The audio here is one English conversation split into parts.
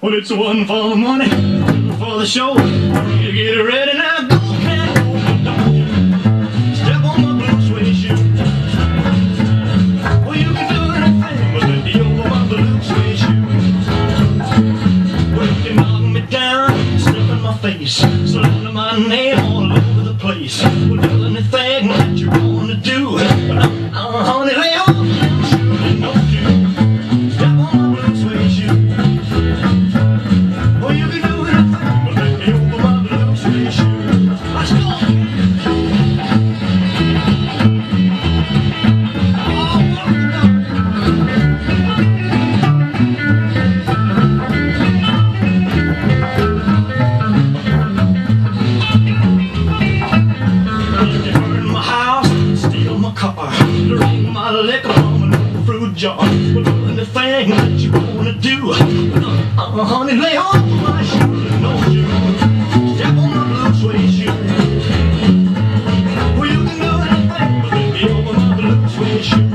Well, it's one for the money, for the show. You get ready now, go, cat, go. Step on my blue suede shoe. Well, you can do anything but let me over my blue suede shoe. Well, you can knock me down, step in my face, slander my name all over the place. Well, do anything that you want to do. Honey, lay off them shoes and don't you step on my blue suede shoe. Well, you can do anything but let me over my blue suede shoe. Let's go! Drink my liquor from an old fruit jar. Well, do anything that you wanna do. Honey, lay off my shoes and don't you step on my blue suede shoe. Well, you can do anything but let me over my blue suede shoe.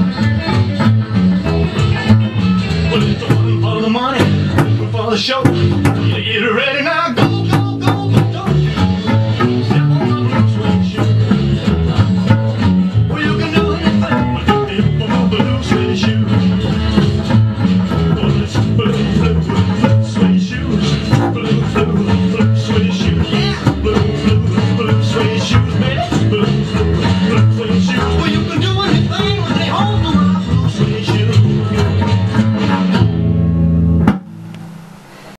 Show.